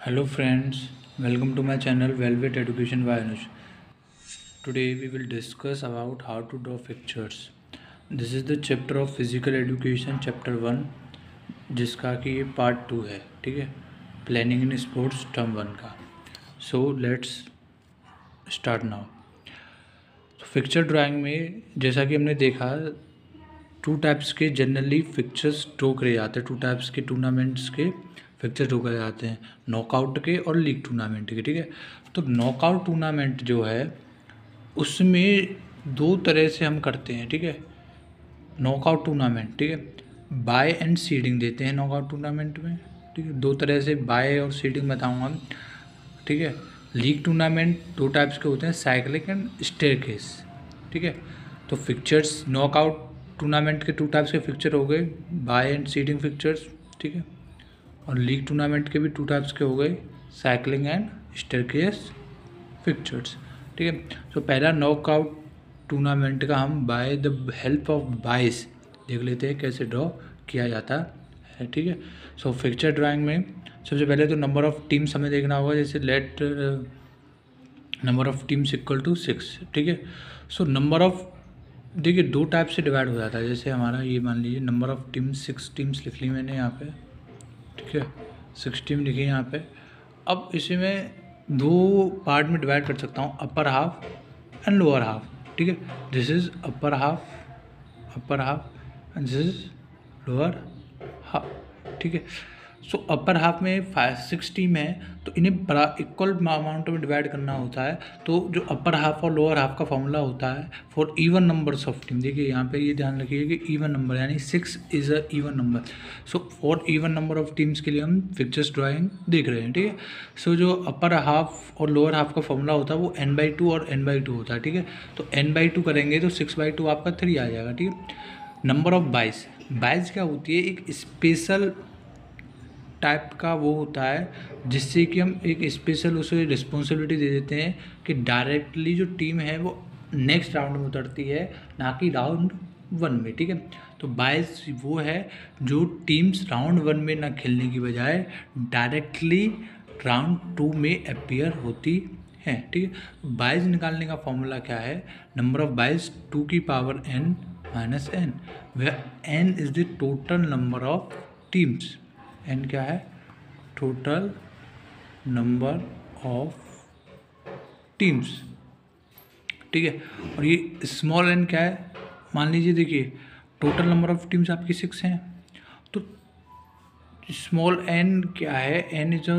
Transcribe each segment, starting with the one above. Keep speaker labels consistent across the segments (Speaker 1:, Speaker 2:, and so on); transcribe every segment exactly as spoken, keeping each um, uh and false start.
Speaker 1: Hello friends, welcome to my channel Velvet Education by Anush. Today we will discuss about how to draw pictures. This is the chapter of physical education chapter one जिसका कि ये part two है, ठीक है, planning in sports term one का. So let's start now. Picture drawing में जैसा कि हमने देखा टू टाइप्स के जनरली पिक्चर्स ड्रॉ करे जाते हैं. टू टाइप्स के टूर्नामेंट्स के पिक्चर ड्रॉ करे जाते हैं, नॉकआउट के और लीग टूर्नामेंट के, ठीक है. तो नॉकआउट टूर्नामेंट जो है उसमें दो तरह से हम करते हैं, ठीक है. नॉकआउट टूर्नामेंट, ठीक है, बाय एंड सीडिंग देते हैं नॉकआउट टूर्नामेंट में, ठीक है. दो तरह से बाय और सीडिंग बताऊंगा हम, ठीक है. लीग टूर्नामेंट दो टाइप्स के होते हैं, साइक्लिक एंड स्टेयरकेस, ठीक है. तो फिक्चर्स नॉकआउट टूर्नामेंट के टू टाइप्स के फिक्चर हो गए, बाय एंड सीडिंग फिक्चर्स, ठीक है. और लीग टूर्नामेंट के भी टू टाइप्स के हो गए, साइक्लिंग एंड स्टेयरकेस फिक्चर्स, ठीक है. तो पहला नॉकआउट टूर्नामेंट का हम बाय द हेल्प ऑफ बाइस देख लेते हैं कैसे ड्रॉ किया जाता है, ठीक है. सो फिक्चर ड्राइंग में सबसे पहले तो नंबर ऑफ टीम्स हमें देखना होगा. जैसे let number of teams equal to six, ठीक है. सो नंबर ऑफ देखिए दो टाइप से डिवाइड हो जाता है. जैसे हमारा ये मान लीजिए number of teams six teams लिख ली मैंने यहाँ पे, ठीक है, सिक्स टीम लिखी यहाँ पे. अब इसे मैं दो पार्ट में डिवाइड कर सकता हूँ, upper half and lower half, ठीक है. This is upper half, upper half and this is lower half, ठीक है. सो अपर हाफ में फाइव सिक्स टीम है तो इन्हें बड़ा इक्वल अमाउंट में डिवाइड करना होता है. तो जो अपर हाफ और लोअर हाफ का फॉर्मूला होता है for even numbers of team, देखिए यहाँ पे ये ध्यान रखिए कि इवन नंबर यानी six is a even number. So for even number of teams के लिए हम पिक्चर्स ड्राइंग देख रहे हैं, ठीक है. सो जो अपर हाफ और लोअर हाफ का फॉर्मूला होता है वो एन बाई टू और एन बाई टू होता है, ठीक है. तो एन बाई टू करेंगे तो सिक्स बाई टू आपका थ्री आ जाएगा, ठीक है. नंबर ऑफ बाइस, बाइस क्या होती है, एक स्पेशल टाइप का वो होता है जिससे कि हम एक स्पेशल उसे रिस्पॉन्सिबिलिटी दे देते हैं कि डायरेक्टली जो टीम है वो नेक्स्ट राउंड में उतरती है, ना कि राउंड वन में, ठीक है. तो बाइस वो है जो टीम्स राउंड वन में ना खेलने की बजाय डायरेक्टली राउंड टू में अपीयर होती हैं, ठीक है. बाइस निकालने का फॉर्मूला क्या है, नंबर ऑफ बाइस टू की power N minus N, where N is the total number of teams. N क्या है, टोटल नंबर ऑफ टीम्स, ठीक है. और ये स्मॉल एन क्या है, मान लीजिए देखिए टोटल नंबर ऑफ टीम्स आपकी सिक्स हैं तो स्मॉल एन क्या है, N is a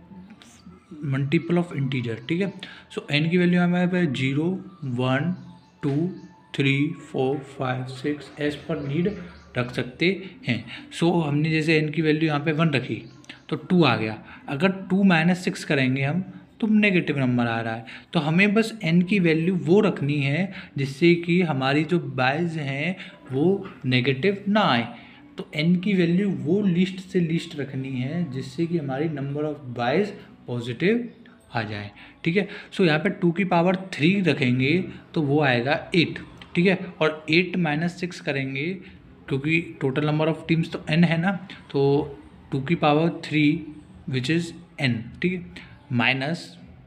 Speaker 1: multiple of integer, ठीक है. सो एन की वैल्यू हमारे पास zero one two three four five six as per need रख सकते हैं. सो so, हमने जैसे n की वैल्यू यहाँ पे वन रखी तो टू आ गया. अगर टू माइनस सिक्स करेंगे हम तो नेगेटिव नंबर आ रहा है. तो हमें बस n की वैल्यू वो रखनी है जिससे कि हमारी जो बाइज हैं वो नेगेटिव ना आए. तो n की वैल्यू वो लिस्ट से लिस्ट रखनी है जिससे कि हमारी नंबर ऑफ बाइज पॉजिटिव आ जाए, ठीक है. सो so, यहाँ पे टू की पावर थ्री रखेंगे तो वो आएगा एट, ठीक है. और एट माइनस सिक्स करेंगे क्योंकि टोटल नंबर ऑफ टीम्स तो n है ना, तो टू की power three which is n, ठीक है, minus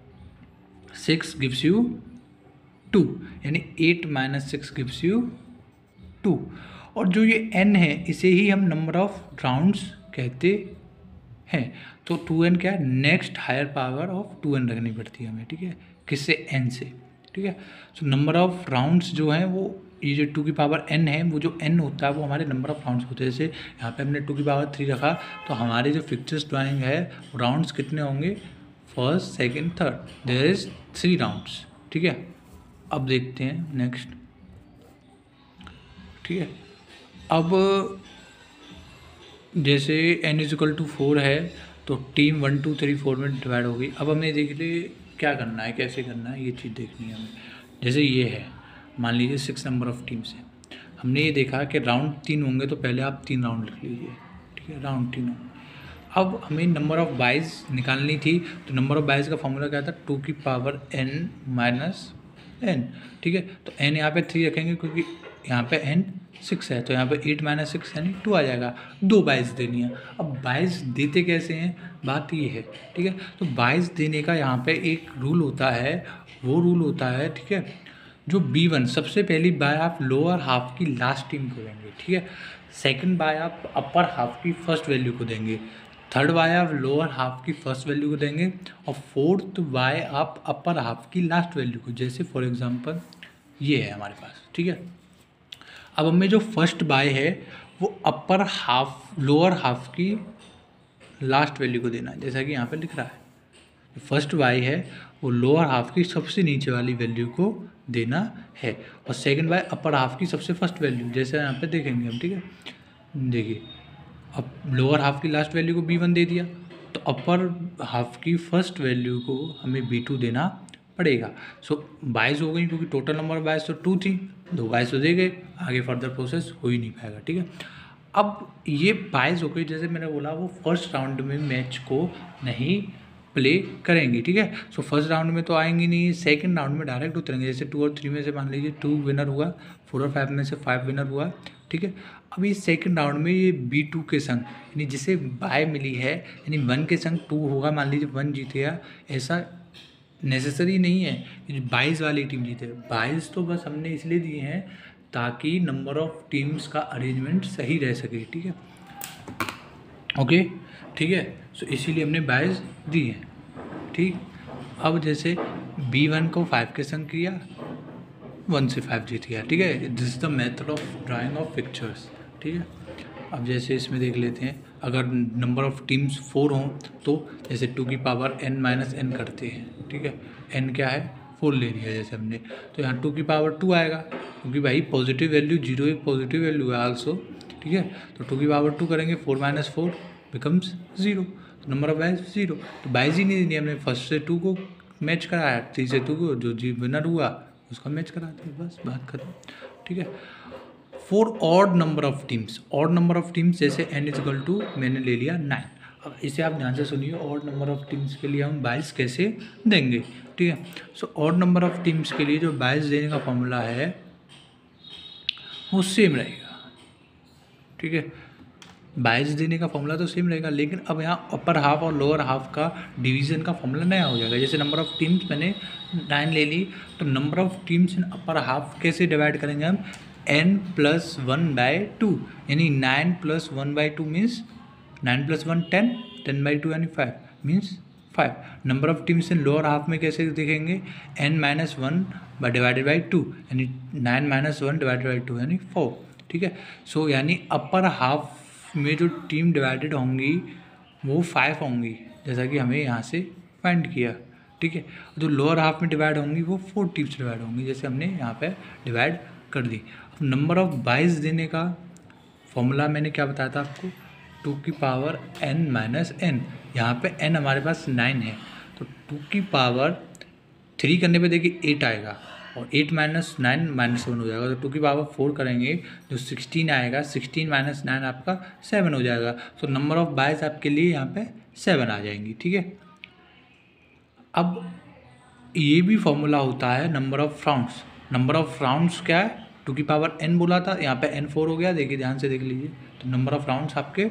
Speaker 1: six gives you two, यानी eight minus six gives you two. और जो ये n है इसे ही हम नंबर ऑफ राउंड्स कहते हैं. तो टू एन क्या है, next higher power of two N रखनी पड़ती है हमें, ठीक है, किससे, n से, ठीक है. सो नंबर ऑफ राउंड्स जो हैं वो ये जो टू की पावर n है वो जो n होता है वो हमारे नंबर ऑफ राउंड्स होते हैं. जैसे यहाँ पे हमने टू की पावर थ्री रखा तो हमारे जो पिक्चर्स ड्राइंग है राउंड्स कितने होंगे, first second third, there is three rounds, ठीक है. अब देखते हैं नेक्स्ट, ठीक है. अब जैसे n is equal to four है तो team one two three four में डिवाइड हो गई. अब हमें देख लिए क्या करना है, कैसे करना है, ये चीज़ देखनी है हमें. जैसे ये है, मान लीजिए सिक्स नंबर ऑफ टीम्स है, हमने ये देखा कि राउंड तीन होंगे तो पहले आप तीन राउंड लिख लीजिए, ठीक है, राउंड तीन होंगे. अब हमें नंबर ऑफ बाइज निकालनी थी तो नंबर ऑफ बाइज का फॉर्मूला क्या था, टू की पावर एन माइनस एन, ठीक है. तो एन यहाँ पे थ्री रखेंगे क्योंकि यहाँ पे एन सिक्स है, तो यहाँ पे एट माइनस सिक्स यानी टू आ जाएगा। दो बाईस देनी है। अब बाईस देते कैसे हैं, बात ये है, ठीक है। तो बाईस देने का यहाँ पे एक रूल होता है, वो रूल होता है, ठीक है, जो बी वन सबसे पहली बाय आप लोअर हाफ की लास्ट टीम को देंगे, ठीक है। सेकंड बाय आप अपर हाफ की फर्स्ट वैल्यू को देंगे। थर्ड बाय आप लोअर हाफ की फर्स्ट वैल्यू को देंगे। और फोर्थ बाय आप अपर हाफ की लास्ट वैल्यू को। जैसे फॉर एग्जांपल ये है हमारे पास, ठीक है। अब हमें जो फर्स्ट बाय है वो अपर हाफ लोअर हाफ की लास्ट वैल्यू को देना है, जैसा कि यहाँ पे लिख रहा है। फर्स्ट बाय है वो लोअर हाफ की सबसे नीचे वाली वैल्यू को देना है, और सेकंड बाय अपर हाफ की सबसे फर्स्ट वैल्यू, जैसे यहाँ पे देखेंगे हम, ठीक है। देखिए अब लोअर हाफ की लास्ट वैल्यू को बी वन दे दिया, तो अपर हाफ की फर्स्ट वैल्यू को हमें बी टू देना पड़ेगा। सो बाईस हो गई, क्योंकि टोटल नंबर बाईस तो टू थी, दो बाईस तो दे गए, आगे फर्दर प्रोसेस हो ही नहीं पाएगा, ठीक है। अब ये बाईस हो गई, जैसे मैंने बोला वो फर्स्ट राउंड में मैच को नहीं प्ले करेंगे, ठीक है। सो फर्स्ट राउंड में तो आएंगे नहीं, सेकंड राउंड में डायरेक्ट उतरेंगे। जैसे टू और थ्री में से मान लीजिए टू विनर हुआ, फोर और फाइव में से फाइव विनर हुआ, ठीक है। अभी सेकंड राउंड में ये बी टू के संग, यानी जिसे बाय मिली है, यानी वन के संग टू होगा, मान लीजिए वन जीतेगा, ऐसा नेसेसरी नहीं है कि बाईस वाली टीम जीते। बाईस तो बस हमने इसलिए दिए हैं ताकि नंबर ऑफ टीम्स का अरेंजमेंट सही रह सके, ठीक है, ओके, ठीक है। सो इसीलिए हमने बाईस दी है, ठीक। अब जैसे बी वन को फाइव के संग किया, वन से फाइव जीत गया, ठीक है। This is the method of drawing of pictures, ठीक है। अब जैसे इसमें देख लेते हैं, अगर नंबर ऑफ टीम्स फोर हों तो जैसे टू की पावर एन माइनस एन करते हैं, ठीक है। एन क्या है, फोर ले लिया जैसे हमने, तो यहाँ टू की पावर टू आएगा, क्योंकि भाई पॉजिटिव वैल्यू जीरो एक पॉजिटिव वैल्यू है आल्सो, ठीक है। तो टू की पावर टू करेंगे, four minus four becomes zero, तो नंबर ऑफ बाईस जीरो। तो बाईस ही नहीं देनी, हमने फर्स्ट से टू को मैच कराया, थ्री से टू को, जो जी विनर हुआ उसका मैच कराते हैं, बस बात खत्म, ठीक है। For odd number of teams, odd number of teams जैसे एन इजकल टू मैंने ले लिया नाइन। अब इसे आप ध्यान से सुनिए, ऑड नंबर ऑफ टीम्स के लिए हम बाईस कैसे देंगे, ठीक है। So odd number of teams के लिए जो बाईस देने का फॉर्मूला है वो सेम रहेगा, ठीक है। बाईस देने का फॉर्मूला तो सेम रहेगा, लेकिन अब यहाँ अपर हाफ और लोअर हाफ का डिवीजन का फॉर्मूला नया हो जाएगा। जैसे नंबर ऑफ टीम्स मैंने नाइन ले ली, तो number of teams in upper half कैसे डिवाइड करेंगे हम, N plus one by two, यानी nine plus one by two means nine plus one ten, ten by two यानी five means five. Number of teams in lower half में कैसे देखेंगे, N minus one by divided by two, यानी nine minus one divided by two यानी four, ठीक है। सो यानी अपर half में जो टीम डिवाइडेड होंगी वो फाइव होंगी, जैसा कि हमें यहाँ से फाइंड किया, ठीक है। जो लोअर हाफ में डिवाइड होंगी वो फोर टीम्स डिवाइड होंगी, जैसे हमने यहाँ पे डिवाइड कर दी। अब नंबर ऑफ बाईस देने का फॉर्मूला मैंने क्या बताया था आपको, टू की पावर एन माइनस एन। यहाँ पे एन हमारे पास नाइन है, तो टू की पावर थ्री करने पे देखिए एट आएगा, और eight minus nine minus one हो जाएगा, तो टू की पावर फोर करेंगे जो सिक्सटीन आएगा, सिक्सटीन माइनस नाइन आपका सेवन हो जाएगा। तो नंबर ऑफ बाईस आपके लिए यहाँ पे सेवन आ जाएंगी, ठीक है। अब ये भी फॉर्मूला होता है number of rounds. Number of rounds क्या है, टू की पावर एन बोला था, यहाँ पे एन फोर हो गया, देखिए ध्यान से देख लीजिए। तो नंबर ऑफ राउंड्स आपके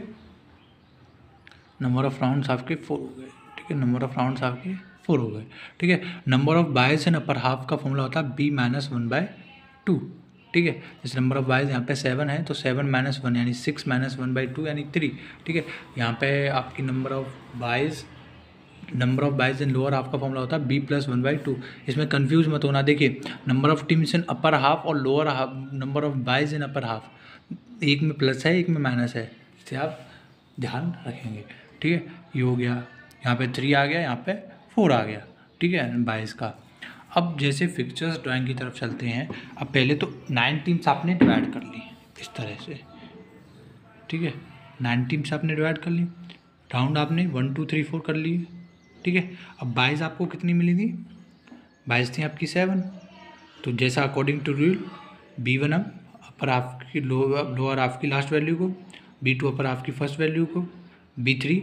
Speaker 1: नंबर ऑफ राउंड्स आपके फोर हो गए, ठीक है। नंबर ऑफ राउंड्स आपके फोर हो गए, ठीक है। Number of byes and upper half का फॉर्मूला होता है B minus one by two, ठीक है। जैसे नंबर ऑफ बाईस यहाँ पे सेवन है, तो सेवन माइनस वन यानी six minus one by two यानी थ्री, ठीक है। यहाँ पे आपकी number of byes number of byes in lower half का फॉर्मूला होता है B plus one by two. इसमें कंफ्यूज मत होना, देखिए number of teams in upper half और lower half, number of byes in upper half, एक में प्लस है एक में माइनस है, इससे आप ध्यान रखेंगे, ठीक है। ये हो गया, यहाँ पे थ्री आ गया, यहाँ पे फोर आ गया, ठीक है, बाईस का। अब जैसे फिक्चर्स ड्राइंग की तरफ चलते हैं। अब पहले तो नाइन टीम्स आपने डिवाइड कर ली इस तरह से, ठीक है। नाइन टीम्स आपने डिवाइड कर ली, राउंड आपने वन टू थ्री फोर कर लिए, ठीक है। अब बाईस आपको कितनी मिली थी, बाईस थी आपकी सेवन। तो जैसा according to rule, B one अब अपर हाफ की लोअर लोअर हाफ की लास्ट वैल्यू को, बी टू अपर हाफ की फर्स्ट वैल्यू को, बी थ्री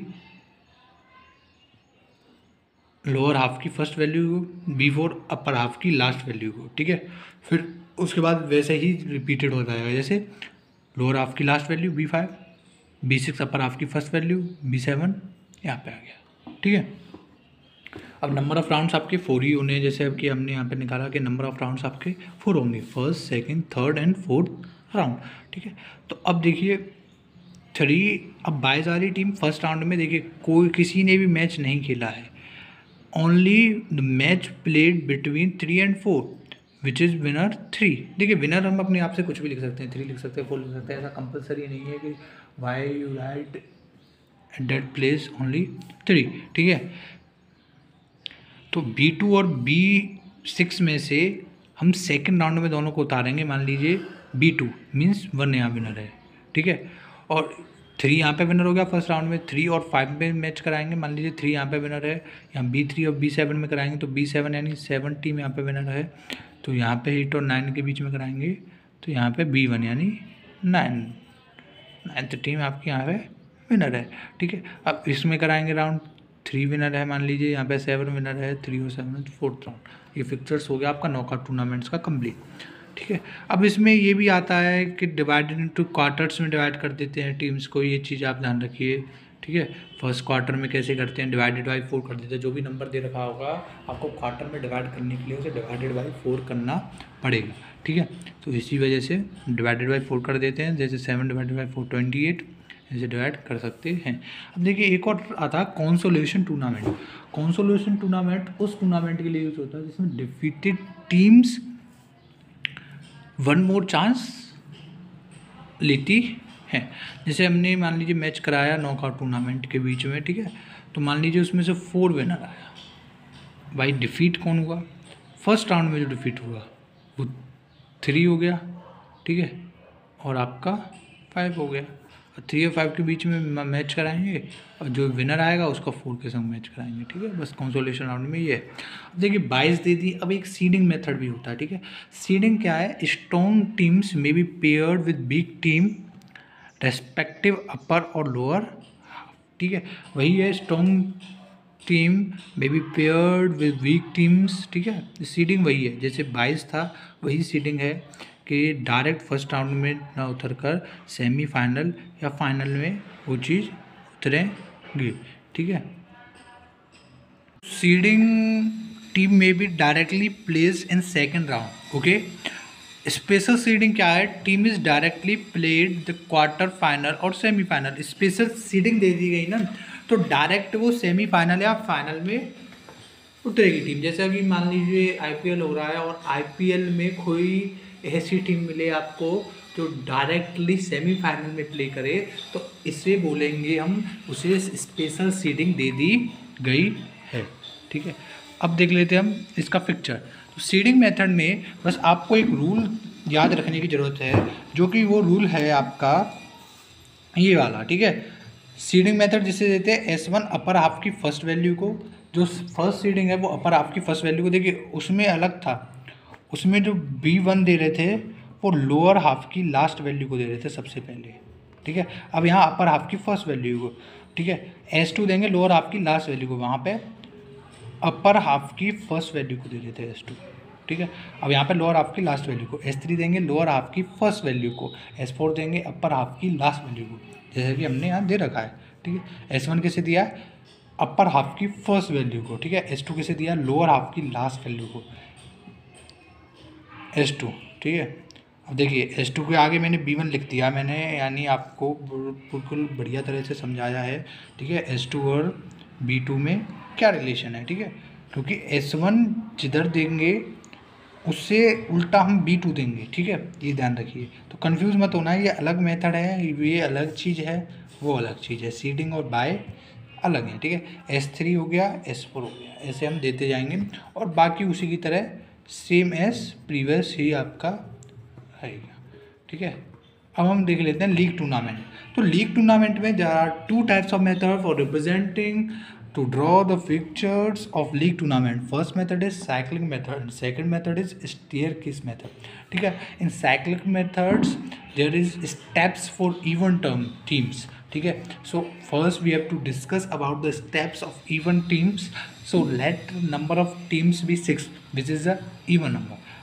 Speaker 1: लोअर हाफ की फर्स्ट वैल्यू को, बी फोर अपर हाफ की लास्ट वैल्यू को, ठीक है। फिर उसके बाद वैसे ही रिपीटेड हो जाएगा, जैसे लोअर हाफ की last value B five, B six upper half की फर्स्ट वैल्यू, बी सेवन यहाँ पे आ गया, ठीक है। अब नंबर ऑफ राउंड्स आपके फोर ही होने हैं, जैसे अब कि हमने यहाँ पे निकाला कि नंबर ऑफ राउंड्स आपके फोर होंगे, first second third and fourth round, ठीक है। तो अब देखिए थ्री, अब बाईस वाली टीम फर्स्ट राउंड में देखिए कोई किसी ने भी मैच नहीं खेला है, only the match played between three and four which is winner three. देखिए विनर हम अपने आप से कुछ भी लिख सकते हैं, थ्री लिख सकते हैं, फोर लिख सकते हैं, ऐसा कंपलसरी नहीं है कि why you write at that place only three, ठीक है। तो बी टू और बी सिक्स में से हम सेकेंड राउंड में दोनों को उतारेंगे, मान लीजिए बी टू मीन्स वन यहाँ विनर है, ठीक है, और थ्री यहाँ पे विनर हो गया फर्स्ट राउंड में, थ्री और फाइव में मैच कराएंगे, मान लीजिए थ्री यहाँ पे विनर है, यहाँ बी थ्री और बी सेवन में कराएंगे तो बी सेवन यानी सेवन टीम यहाँ पे विनर है, तो यहाँ पे एट और नाइन के बीच में कराएंगे तो यहाँ पे बी वन यानी नाइन, नाइन्थ टीम आपकी यहाँ पे विनर है, ठीक है। अब इसमें कराएंगे राउंड, थ्री विनर है मान लीजिए, यहाँ पे सेवन विनर है, थ्री और सेवन फोर्थ राउंड, ये फिक्चर्स हो गया आपका नॉकआउट टूर्नामेंट्स का कंप्लीट, ठीक है। अब इसमें ये भी आता है कि डिवाइडेड इनटू क्वार्टर्स में डिवाइड कर देते हैं टीम्स को, ये चीज़ आप ध्यान रखिए, ठीक है। फर्स्ट क्वार्टर में कैसे करते हैं, डिवाइडेड बाई फोर कर देते हैं, जो भी नंबर दे रखा होगा आपको क्वार्टर में डिवाइड करने के लिए उसे डिवाइडेड बाई फोर करना पड़ेगा, ठीक है। तो इसी वजह से डिवाइडेड बाई फोर कर देते हैं, जैसे seven divided by four twenty eight, ऐसे डिवाइड कर सकते हैं। अब देखिए एक और आता है कॉन्सोलेशन टूर्नामेंट। कॉन्सोलेशन टूर्नामेंट उस टूर्नामेंट के लिए यूज होता है जिसमें defeated teams one more chance लेती है। जैसे हमने मान लीजिए मैच कराया नॉकआउट टूर्नामेंट के बीच में, ठीक है, तो मान लीजिए उसमें से फोर विनर आया, भाई डिफीट कौन हुआ, फर्स्ट राउंड में जो डिफीट हुआ वो थ्री हो गया, ठीक है, और आपका फाइव हो गया, थ्री और फाइव के बीच में मैच कराएंगे और जो विनर आएगा उसका फोर के संग मैच कराएंगे, ठीक है। बस कंसोलेशन राउंड में ये है। अब देखिए बाईस दे दी, अब एक सीडिंग मेथड भी होता है, ठीक है। सीडिंग क्या है, स्ट्रॉन्ग टीम्स में be paired with weak team respective upper और लोअर, ठीक है, वही है स्ट्रॉन्ग टीम में be paired with weak teams, ठीक है। सीडिंग वही है, जैसे बाईस था वही सीडिंग है कि डायरेक्ट फर्स्ट राउंड में ना उतर कर सेमीफाइनल या फाइनल में वो चीज़ उतरेंगी, ठीक है। सीडिंग टीम में भी directly placed in second round, okay. Special seeding क्या है, team is directly played the quarter final और सेमीफाइनल। स्पेशल सीडिंग दे दी गई ना, तो डायरेक्ट वो सेमीफाइनल या फाइनल में उतरेगी टीम। जैसे अभी मान लीजिए आईपीएल हो रहा है और आईपीएल में कोई ऐसी टीम मिले आपको जो डायरेक्टली सेमीफाइनल में प्ले करे, तो इसे बोलेंगे हम, उसे स्पेशल सीडिंग दे दी गई है, ठीक है। अब देख लेते हैं हम इसका पिक्चर। तो सीडिंग मेथड में बस आपको एक रूल याद रखने की ज़रूरत है, जो कि वो रूल है आपका ये वाला, ठीक है। सीडिंग मेथड जिसे देते हैं एस वन अपर हाफ की फर्स्ट वैल्यू को, जो फर्स्ट सीडिंग है वो अपर हाफ की फर्स्ट वैल्यू को, देखिए उसमें अलग था, उसमें जो बी वन दे रहे थे वो लोअर हाफ की लास्ट वैल्यू को दे रहे थे सबसे पहले, ठीक है। अब यहाँ अपर हाफ की फर्स्ट वैल्यू को, ठीक है, एस टू देंगे लोअर हाफ की लास्ट वैल्यू को, वहाँ पे अपर हाफ की फर्स्ट वैल्यू को दे रहे थे एस टू, ठीक है। अब यहाँ पे लोअर हाफ की लास्ट वैल्यू को, एस थ्री देंगे लोअर हाफ की फर्स्ट वैल्यू को, एस फोर देंगे अपर हाफ की लास्ट वैल्यू को, जैसे कि हमने यहाँ दे रखा है, ठीक है। एस वन कैसे दिया है, अपर हाफ की फर्स्ट वैल्यू को, ठीक है। एस टू कैसे दिया, लोअर हाफ की लास्ट वैल्यू को, एस टू, ठीक है। अब देखिए एस टू के आगे मैंने बी वन लिख दिया मैंने, यानी आपको बिल्कुल बढ़िया तरह से समझाया है, ठीक है। एस टू और बी टू में क्या रिलेशन है, ठीक है, क्योंकि एस वन जिधर देंगे उससे उल्टा हम बी टू देंगे, ठीक है, ये ध्यान रखिए। तो कंफ्यूज मत होना, ये अलग मेथड है, ये अलग चीज़ है, वो अलग चीज़ है, सीडिंग और बाय अलग है, ठीक है। एस थ्री हो गया, एस फोर हो गया, ऐसे हम देते जाएंगे और बाकी उसी की तरह सेम एस प्रीवियस ही आपका रहेगा, ठीक है। अब हम देख लेते हैं लीग टूर्नामेंट। तो लीग टूर्नामेंट में there are two types of method for representing to draw the pictures of league tournament. First method is cyclic method and second method is staircase method, ठीक है। in cyclic methods there is steps for even term teams, ठीक है। so first we have to discuss about the steps of even teams. so let number of teams be six, which is a even number.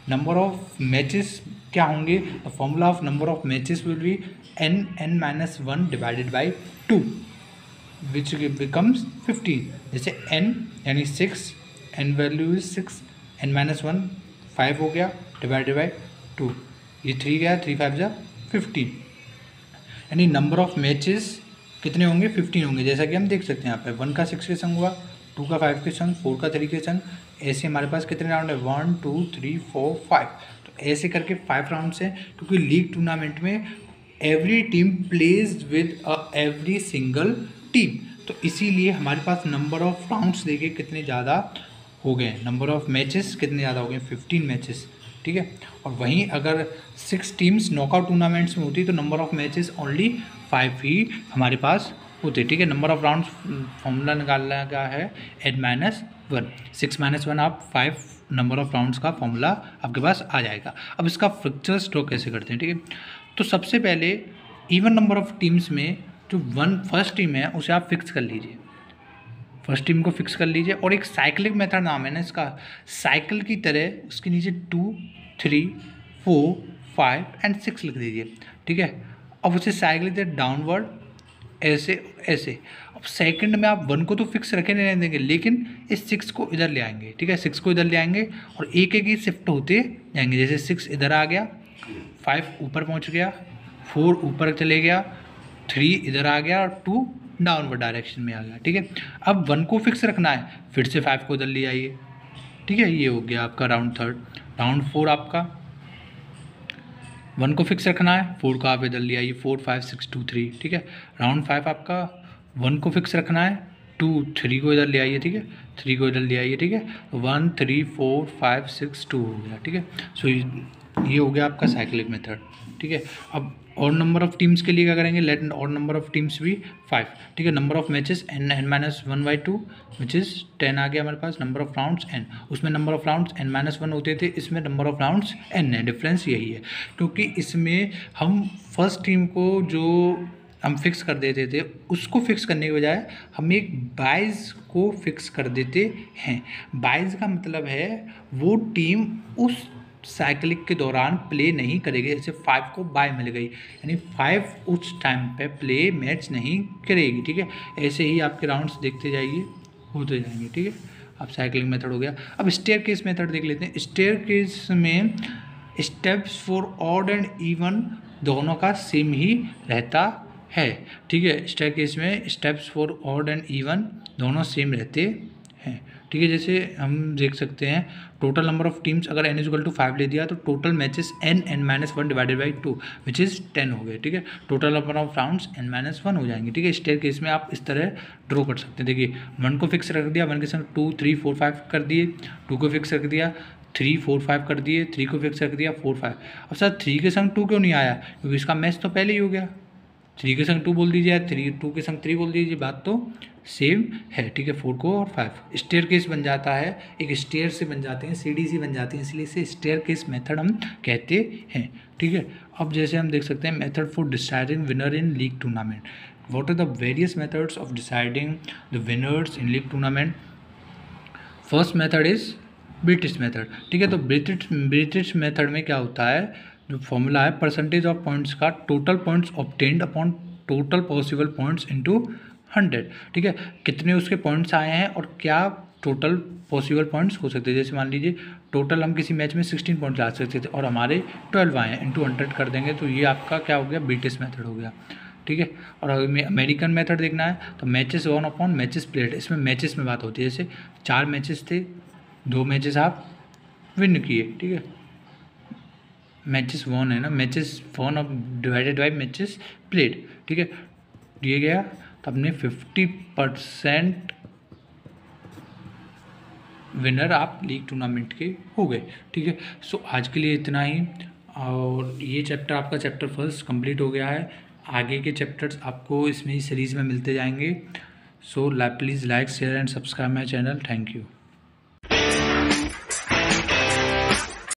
Speaker 1: Number of matches क्या होंगे, the formula of number of matches will be N N minus one divided by two which becomes fifteen. जैसे n यानी six, n value is six, n minus one five हो गया divided by two, ये three गया, three five जा fifteen, यानी number of matches कितने होंगे, फिफ्टीन होंगे। जैसा कि हम देख सकते हैं यहाँ पे वन का सिक्स के संग हुआ, टू का फाइव के संग, फोर का थ्री के संग, ऐसे हमारे पास कितने राउंड है, one two three four five. तो ऐसे करके फाइव राउंड्स हैं, क्योंकि लीग टूर्नामेंट में every team plays with a every single team, तो इसीलिए हमारे पास नंबर ऑफ राउंड्स देखिए कितने ज़्यादा हो गए, नंबर ऑफ मैचेस कितने ज़्यादा हो गए, फिफ्टीन मैचेस, ठीक है। और वहीं अगर सिक्स टीम्स नॉकआउट टूर्नामेंट्स में होती तो number of matches only five ही हमारे पास होते, ठीक है। नंबर ऑफ राउंड्स फॉर्मूला निकालना का है N minus one, six minus one आप फाइव नंबर ऑफ राउंड्स का फॉर्मूला आपके पास आ जाएगा। अब इसका फिक्चर्स ड्रॉ कैसे करते हैं, ठीक है। तो सबसे पहले इवन नंबर ऑफ टीम्स में जो वन फर्स्ट टीम है उसे आप फिक्स कर लीजिए, फर्स्ट टीम को फिक्स कर लीजिए। और एक साइक्लिक मेथड नाम है ना इसका, साइकिल की तरह उसके नीचे two three four five and six लिख दीजिए, ठीक है। अब उसे साइकिल से डाउनवर्ड ऐसे ऐसे। अब सेकंड में आप वन को तो फिक्स रखे नहीं रहने देंगे, लेकिन इस सिक्स को इधर ले आएंगे, ठीक है, सिक्स को इधर ले आएंगे और एक एक ही शिफ्ट होते जाएंगे। जैसे सिक्स इधर आ गया, फाइव ऊपर पहुंच गया, फोर ऊपर चले गया, थ्री इधर आ गया और टू डाउनवर्ड डायरेक्शन में आ गया, ठीक है। अब वन को फिक्स रखना है, फिर से फाइव को इधर ले आइए, ठीक है। ये हो गया आपका राउंड थर्ड। राउंड फोर आपका वन को फिक्स रखना है, फोर को आप इधर ले आइए, four five six two three, ठीक है। राउंड फाइव आपका वन को फिक्स रखना है, टू थ्री को इधर ले आइए, ठीक है, थ्री को इधर ले आइए, ठीक है। One three four five six two हो गया, ठीक है। सो ये हो गया आपका साइक्लिक मेथड, ठीक है। अब और नंबर ऑफ टीम्स के लिए क्या करेंगे, लेट और नंबर ऑफ टीम्स भी फाइव, ठीक है। Number of matches N N minus one by two which is ten आ गया हमारे पास। नंबर ऑफ राउंड्स एन, उसमें number of rounds N minus one होते थे, इसमें नंबर ऑफ राउंड्स एन है। डिफरेंस यही है, क्योंकि इसमें हम फर्स्ट टीम को जो हम फिक्स कर देते थे उसको फिक्स करने के बजाय हम एक बाइज को फिक्स कर देते हैं। बाइज का मतलब है वो टीम उस साइकिलिक के दौरान प्ले नहीं करेगी। जैसे फाइव को बाय मिल गई, यानी फाइव उस टाइम पे प्ले मैच नहीं करेगी, ठीक है। ऐसे ही आपके राउंड्स देखते जाइए, होते जाएंगे, ठीक है। अब साइकिलिंग मेथड हो गया। अब स्टेयर केस मेथड देख लेते हैं। स्टेयर केस में steps for odd and even दोनों का सेम ही रहता है, ठीक है। स्टेयर केस में steps for odd and even दोनों सेम रहते हैं, ठीक है। जैसे हम देख सकते हैं टोटल नंबर ऑफ टीम्स अगर एन इजल टू फाइव ले दिया तो total matches N N minus one divided by two which is ten हो गए, ठीक है। Total number of rounds N minus one हो जाएंगे, ठीक है। स्टेयर केस में आप इस तरह ड्रॉ कर सकते हैं। देखिए वन को फिक्स रख दिया, वन के संग टू थ्री फोर फाइव कर दिए, टू को फिक्स रख दिया, थ्री फोर फाइव कर दिए, थ्री को फिक्स रख दिया, फोर फाइव। अब सर थ्री के संग टू क्यों नहीं आया, क्योंकि इसका मैच तो पहले ही हो गया। थ्री के संग टू बोल दीजिए, थ्री टू के संग थ्री बोल दीजिए, बात तो सेम है, ठीक है। फोर को और फाइव स्टेयर केस बन जाता है, एक स्टेयर से बन जाते हैं, सीढ़ी सी बन जाती है, इसलिए इसे स्टेयर केस मेथड हम कहते हैं, ठीक है। अब जैसे हम देख सकते हैं method for deciding winner in league tournament. What are the various methods of deciding the winners in league tournament. First method is British method, ठीक है। तो ब्रिटिश ब्रिटिश मेथड में क्या होता है, जो फॉर्मूला है परसेंटेज ऑफ पॉइंट्स का total points obtained upon total possible points into hundred, ठीक है। कितने उसके पॉइंट्स आए हैं और क्या टोटल पॉसिबल पॉइंट्स हो सकते हैं। जैसे मान लीजिए टोटल हम किसी मैच में सिक्सटीन पॉइंट्स ला सकते थे और हमारे ट्वेल्व आए हैं, इंटू हंड्रेड कर देंगे तो ये आपका क्या हो गया, ब्रिटिश मेथड हो गया, ठीक है। और अगर अमेरिकन मेथड देखना है तो matches won upon matches played, इसमें मैचेस में बात होती है। जैसे चार मैचेस थे, दो मैचेस आप विन किए, ठीक है। मैचेस वन है ना, matches won of divided by matches played, ठीक है। दिए गया तो अपने फिफ्टी परसेंट विनर आप लीग टूर्नामेंट के हो गए, ठीक है। सो आज के लिए इतना ही, और ये चैप्टर आपका चैप्टर फर्स्ट कंप्लीट हो गया है। आगे के चैप्टर्स आपको इसमें सीरीज़ में मिलते जाएंगे। So please like share and subscribe my channel. Thank you.